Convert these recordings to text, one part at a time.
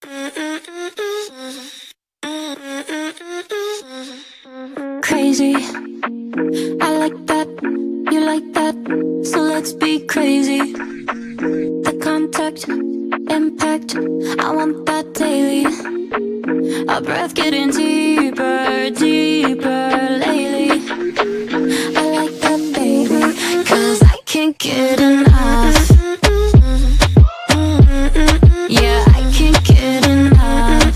Crazy, I like that, you like that, so let's be crazy. The contact, impact, I want that daily. Our breath getting deeper, deeper lately. I like that, baby, 'cause I can't get enough. Yeah, I can't get enough.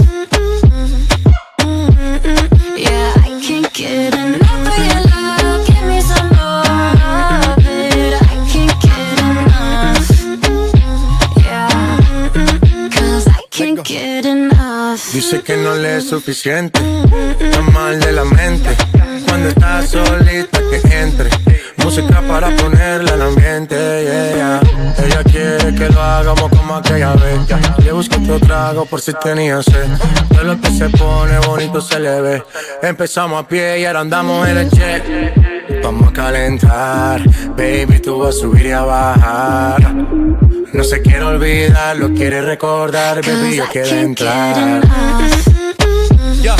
Yeah, I can't get enough of your love. Give me some more of it. I can't get enough. Yeah, 'cause I can't get enough. Dice que no le es suficiente, está mal de la mente. Cuando está solita que entre, música para ponerla en ambiente, yeah. Ella quiere que lo hagamos como aquella vez. Le busqué otro trago por si tenía sed. Todo lo que se pone bonito se le ve. Empezamos a pie y ahora andamos en el jet. Vamos a calentar, baby, tú vas a subir y a bajar. No se quiere olvidar, lo quiere recordar, baby, yo quiero entrar. Yeah,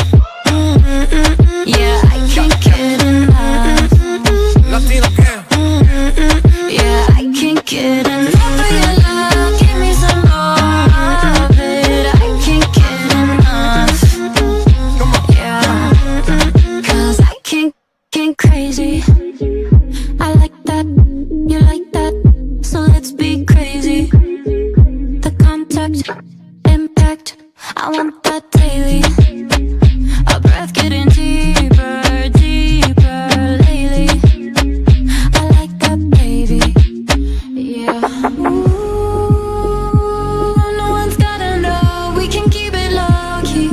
I can't get enough. Latino que Yeah, I can't get enough of your love. Give me some more of it. I can't get enough. Yeah, 'cause I can't crazy. I like that, you like that, so let's be crazy. The contact, impact, I want that daily. Our breath getting deeper, deeper lately. I like that, baby. Yeah. Ooh, no one's gotta know. We can keep it low key.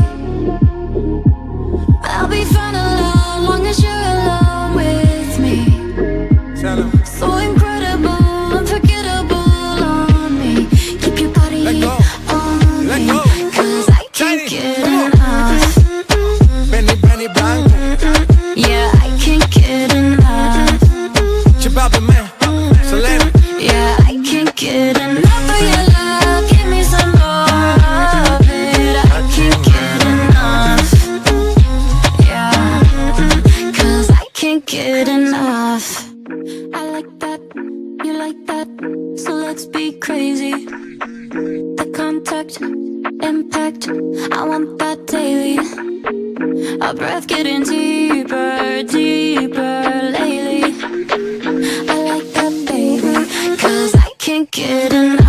I'll be fine alone, long as you're alone with me. So incredible, unforgettable on me. Keep your body on me, 'cause I can't get enough. Benny Blanco, Yeah, I can't get enough. Balvin, man, Selena. Yeah, I can't get enough of your love. Give me some more of it. I can't get enough. Yeah, 'cause I can't get enough. I like that, you like that, so let's be crazy. The contact, impact, I want that daily. Our breath getting deeper, deeper lately. I like that, baby, 'cause I can't get enough.